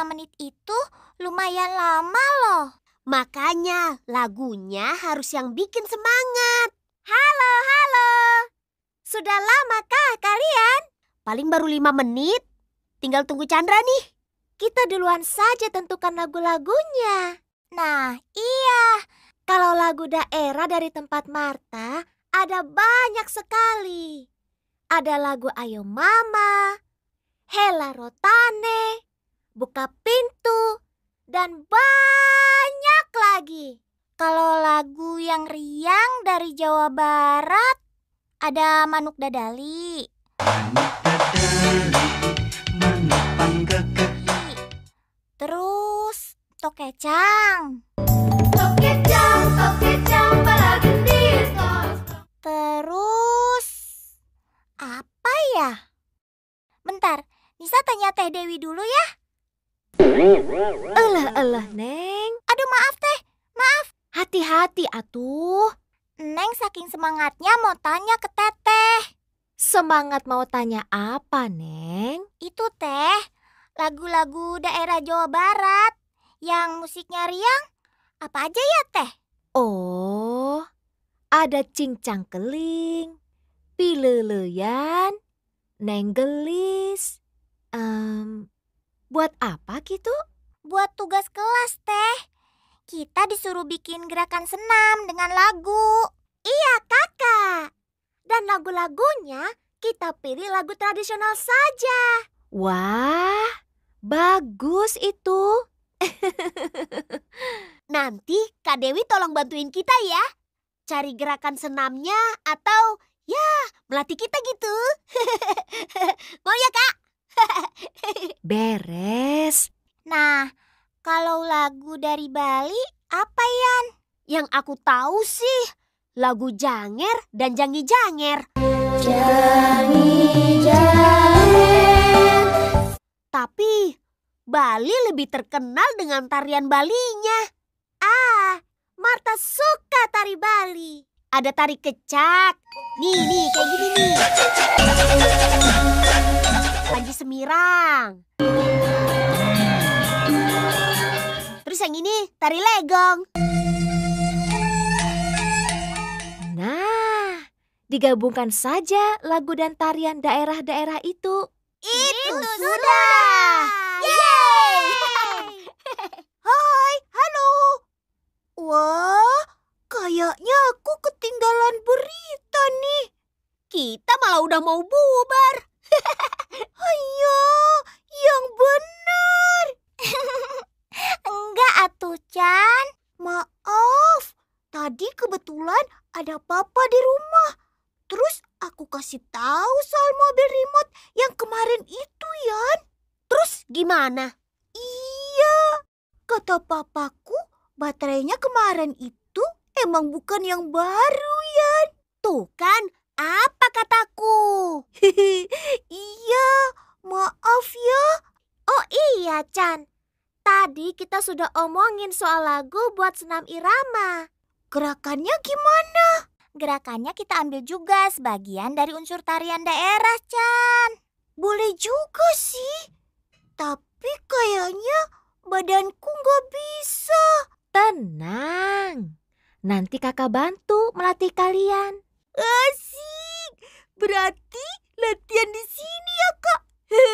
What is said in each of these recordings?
5 menit itu lumayan lama loh. Makanya lagunya harus yang bikin semangat. Halo. Sudah lamakah kalian? Paling baru 5 menit. Tinggal tunggu Chandra nih. Kita duluan saja tentukan lagu-lagunya. Nah, iya. Kalau lagu daerah dari tempat Marta ada banyak sekali. Ada lagu Ayo Mama, Hela Rotane, Buka Pintu, dan banyak lagi. Kalau lagu yang riang dari Jawa Barat ada Manuk Dadali. Terus Tokecang. Tokecang, bala gendis. Terus apa ya? Bentar, Nisa tanya Teh Dewi dulu ya. Elah, Neng. Aduh maaf Teh, maaf. Hati-hati atuh. Neng saking semangatnya mau tanya ke Teteh. Semangat mau tanya apa, Neng? Itu Teh, lagu-lagu daerah Jawa Barat yang musiknya riang. Apa aja ya Teh? Oh, ada Cincang Keling, Pileleyan, Neng Gelis. Buat apa gitu? Buat tugas kelas Teh. Kita disuruh bikin gerakan senam dengan lagu. Iya Kakak. Dan lagu-lagunya kita pilih lagu tradisional saja. Wah, bagus itu. Nanti Kak Dewi tolong bantuin kita ya. Cari gerakan senamnya atau ya melatih kita gitu. Mau ya Kak? Beres. Nah, kalau lagu dari Bali apa Yan? Yang aku tahu sih lagu Janger dan Jangi Janger. Jangi Janger. Tapi Bali lebih terkenal dengan tarian Balinya. Marta suka tari Bali. Ada tari kecak. Nih, kayak gini nih. Panji Semirang. Terus yang ini tari legong. Nah, digabungkan saja lagu dan tarian daerah-daerah itu. Itu sudah. Yeay! Hai, halo. Wah, kayaknya aku ketinggalan berita nih. Kita malah udah mau bubar. Ayo, yang benar. Enggak atuh, Chan. Maaf, tadi kebetulan ada papa di rumah. Terus aku kasih tahu soal mobil remote yang kemarin itu, Yan. Terus gimana? Iya, kata papaku baterainya kemarin itu emang bukan yang baru, Yan. Tuh kan, apa kataku? Iya, maaf ya. Oh iya, Chan. Tadi kita sudah omongin soal lagu buat senam irama. Gerakannya gimana? Gerakannya kita ambil juga sebagian dari unsur tarian daerah, Chan. Boleh juga sih. Tapi kayaknya badanku nggak bisa. Tenang, nanti kakak bantu melatih kalian. Asik. Berarti latihan di sini ya, Kak?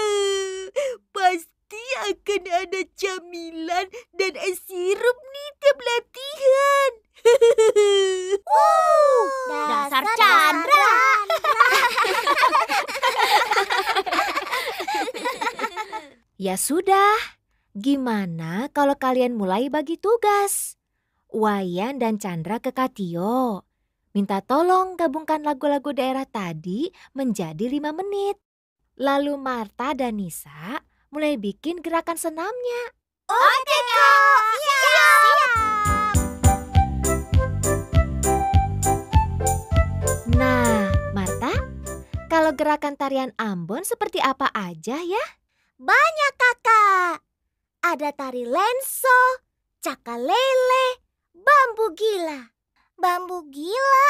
Pasti akan ada camilan dan es sirup nih tiap latihan. Dasar Chandra. Ya sudah, gimana kalau kalian mulai bagi tugas? Wayan dan Chandra ke Katio. Minta tolong gabungkan lagu-lagu daerah tadi menjadi 5 menit. Lalu Marta dan Nisa mulai bikin gerakan senamnya. Oke, Kak. Siap. Nah, Marta, kalau gerakan tarian Ambon seperti apa aja ya? Banyak, Kakak. Ada tari lenso, cakalele, bambu gila. Bambu gila?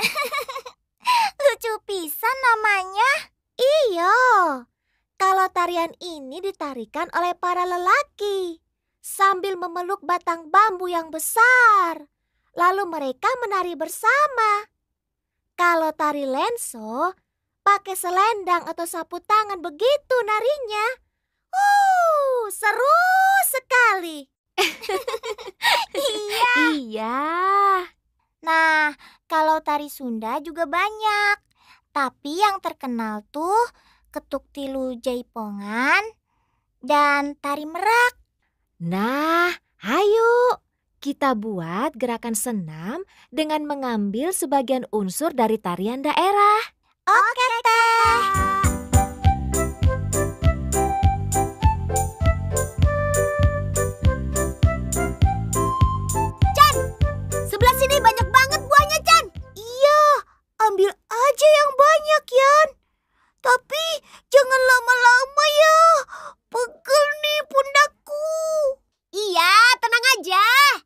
Lucu pisan namanya. Iya. Kalau tarian Tarian ini ditarikan oleh para lelaki sambil memeluk batang bambu yang besar. Lalu mereka menari bersama. Kalau tari lenso, pakai selendang atau sapu tangan begitu narinya. Seru sekali. Iya. Iya. Nah, kalau tari Sunda juga banyak. Tapi yang terkenal tuh ketuk tilu jaipongan dan tari merak. Nah, ayo kita buat gerakan senam dengan mengambil sebagian unsur dari tarian daerah. Oke, Teh. Chan, sebelah sini banyak banget buahnya, Chan. Iya, ambil aja yang banyak, Yan. Tapi jangan lama-lama ya. Pegel nih pundakku. Iya, tenang aja.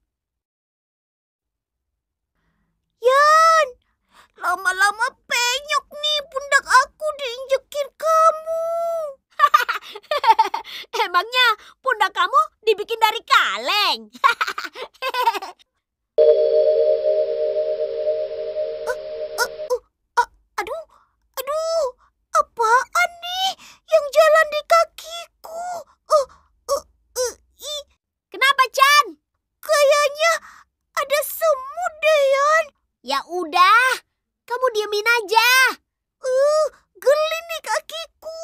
Yan, lama-lama penyok nih pundak aku diinjekin kamu. Emangnya pundak kamu dibikin dari kaleng? Aduh, apaan nih yang jalan di kakiku? Kenapa, Chan? Kayaknya ada semut deh, Yan. Ya udah, kamu diemin aja. Geli nih kakiku.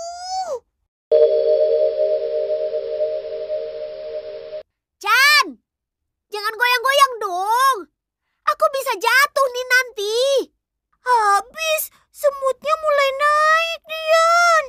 Chan, jangan goyang-goyang dong. Aku bisa jatuh nih nanti. Habis, semutnya mulai naik, Dian.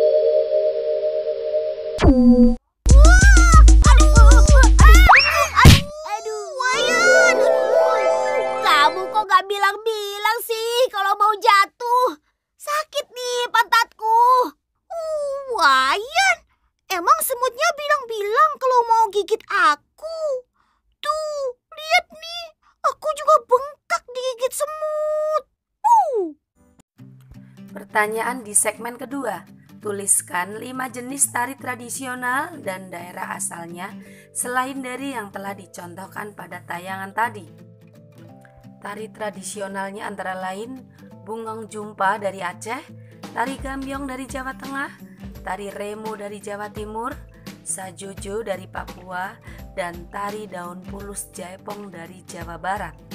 Aduh, Wayan. Kamu kok gak bilang-bilang sih kalau mau jatuh? Sakit nih pantatku. Wayan, emang semutnya bilang-bilang kalau mau gigit aku. Tuh, lihat nih, aku juga bengkak digigit semut. Pertanyaan di segmen kedua. Tuliskan 5 jenis tari tradisional dan daerah asalnya selain dari yang telah dicontohkan pada tayangan tadi. Tari tradisionalnya antara lain Bungong Jumpa dari Aceh, Tari Gambyong dari Jawa Tengah, Tari Remo dari Jawa Timur, Sajojo dari Papua, dan Tari Daun Pulus Jaipong dari Jawa Barat.